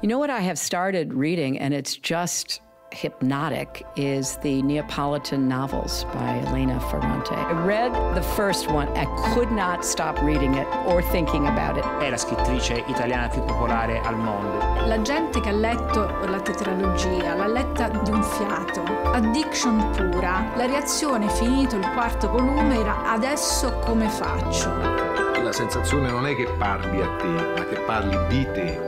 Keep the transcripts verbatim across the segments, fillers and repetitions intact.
You know what I have started reading, and it's just hypnotic, is the Neapolitan novels by Elena Ferrante. I read the first one. I could not stop reading it or thinking about it. È la scrittrice italiana più popolare al mondo. La gente che ha letto la tetralogia l'ha letta di un fiato. Addiction pura. La reazione, finito il quarto volume, era adesso come faccio? La sensazione non è che parli a te, ma che parli di te.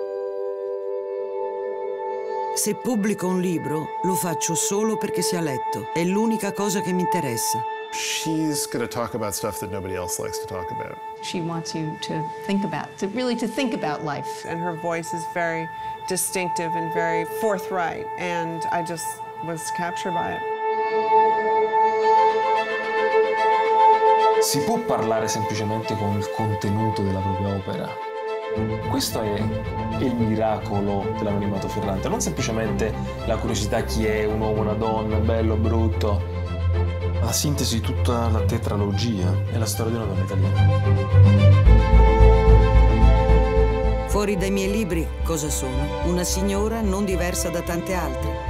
Se pubblico un libro, lo faccio solo perché sia letto. È l'unica cosa che mi interessa. She's going to talk about stuff that nobody else likes to talk about. She wants you to think about, to really to think about life. And her voice is very distinctive and very forthright, and I just was captured by it. Si può parlare semplicemente con il contenuto della propria opera? Questo è il miracolo dell'anonimato Ferrante, non semplicemente la curiosità chi è, un uomo, una donna, bello, brutto. La sintesi di tutta la tetralogia è la storia di una donna italiana. Fuori dai miei libri, cosa sono? Una signora non diversa da tante altre.